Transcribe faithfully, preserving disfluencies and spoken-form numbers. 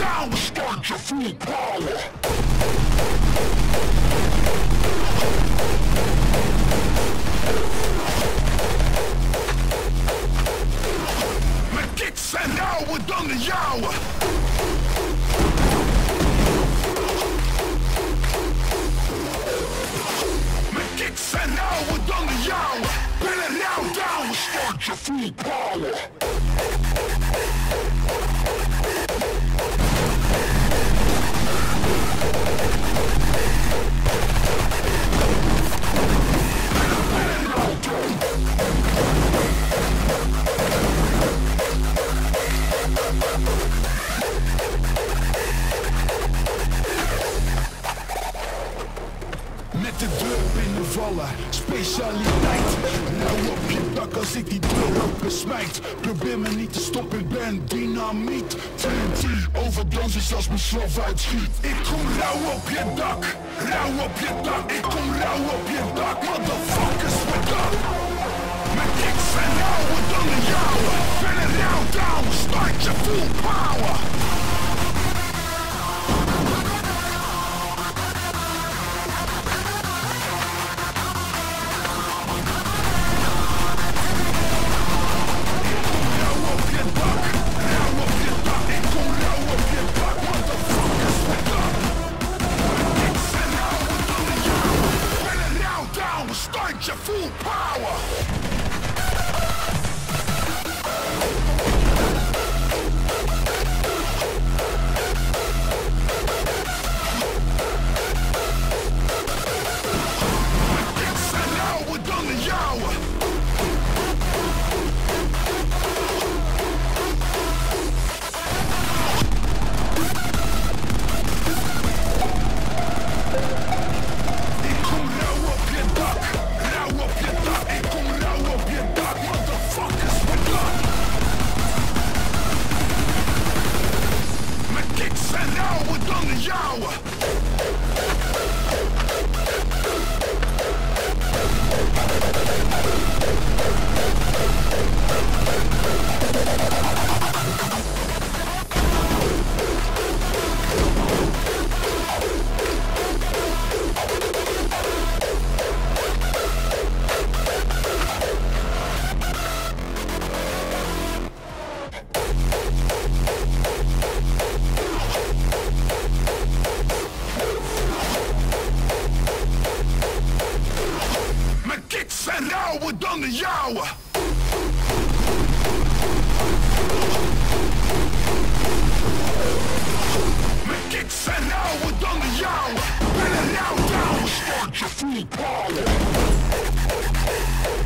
down, we start your full power. Met kicks en ouwe dan de jouwe. Met kicks en ouwe dan de jouwe. Pin it now down, we start your full power. Met de deur binnenvallen, specialiteit. Nou op je dak als ik die deur open smijt. Probeer me niet te stoppen, ik ben dynamiet. T N T, overdosis als mijn slof uitschiet. Ik kom rauw op je dak, rauw op je dak. Ik kom rauw op je dak, motherfuckers, what up? Met kicks en ouwe dan de jouwe. Ben een rauw down, start je full power. Start your full power! Kicks en ouwe dan de jouwe. En ouwe dan de jouwe. Kicks en ouwe dan de jouwe. Met kicks en ouwe dan de jouwe. Ben een rauw down, start your full power.